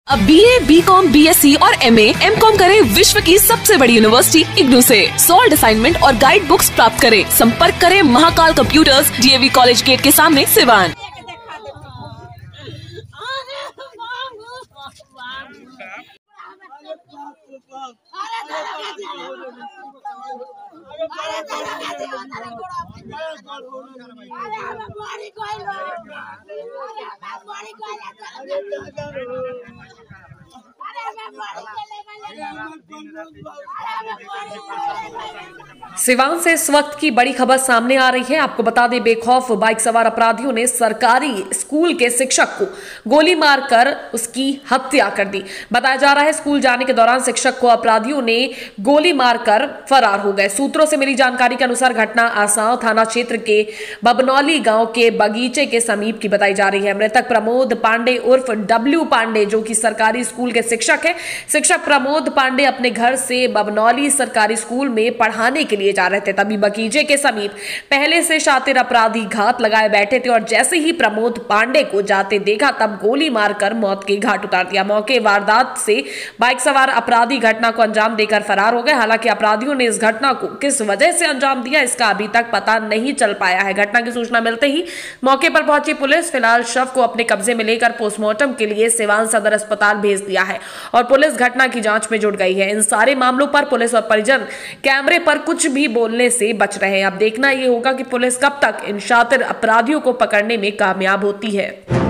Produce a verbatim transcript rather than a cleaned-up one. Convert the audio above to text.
अब B A, B com, B S C और M ए, M com करें विश्व की सबसे बड़ी यूनिवर्सिटी इग्नू से। सॉल्ड असाइनमेंट और गाइड बुक्स प्राप्त करें। संपर्क करें Mahakal computers, D A V college gate के सामने, सिवान। सिवान से इस वक्त की बड़ी खबर सामने आ रही है। आपको बता दें, बेखौफ बाइक सवार अपराधियों ने सरकारी स्कूल के शिक्षक को गोली मारकर उसकी हत्या कर दी। बताया जा रहा है स्कूल जाने के दौरान शिक्षक को अपराधियों ने गोली मारकर फरार हो गए। सूत्रों से मिली जानकारी के अनुसार घटना आसांव थाना क्षेत्र के बबनौली गांव के बगीचे के समीप की बताई जा रही है। मृतक प्रमोद पांडे उर्फ डब्ल्यू पांडे, जो कि सरकारी स्कूल के शिक्षक है। शिक्षक प्रमोद पांडे अपने घर से बबनौली सरकारी स्कूल में पढ़ाने के लिए जा रहे थे। तभी बगीचे के समीप पहले से शातिर अपराधी घात लगाए बैठे थे और जैसे ही प्रमोद पांडे को जाते देखा तब गोली मारकर मौत के घाट उतार दिया। मौके वारदात से बाइक सवार अपराधी घटना को अंजाम देकर फरार हो गए। हालांकि अपराधियों ने इस घटना को किस वजह से अंजाम दिया, इसका अभी तक पता नहीं चल पाया है। घटना की सूचना मिलते ही मौके पर पहुंची पुलिस फिलहाल शव को अपने कब्जे में लेकर पोस्टमार्टम के लिए सिवान सदर अस्पताल भेज दिया है और पुलिस घटना की जांच में जुट गई है। इन सारे मामलों पर पुलिस और परिजन कैमरे पर कुछ भी बोलने से बच रहे हैं। अब देखना यह होगा कि पुलिस कब तक इन शातिर अपराधियों को पकड़ने में कामयाब होती है।